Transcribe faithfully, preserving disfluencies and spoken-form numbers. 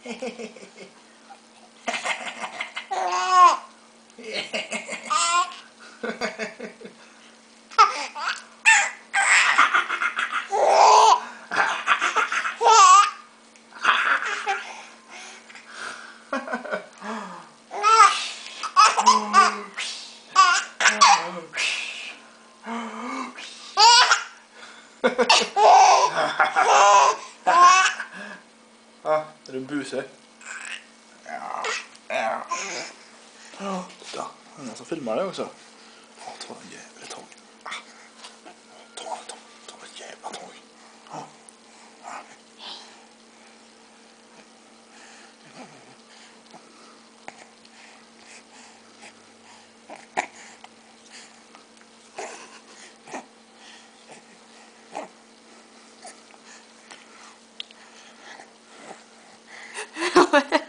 Ah, er du en buse? Ja, ja. Ja, da. Den er som filmer det også. Å, ta den jævla tog. Ah. Ta den tog. Ta den jævla tog. Ah. What?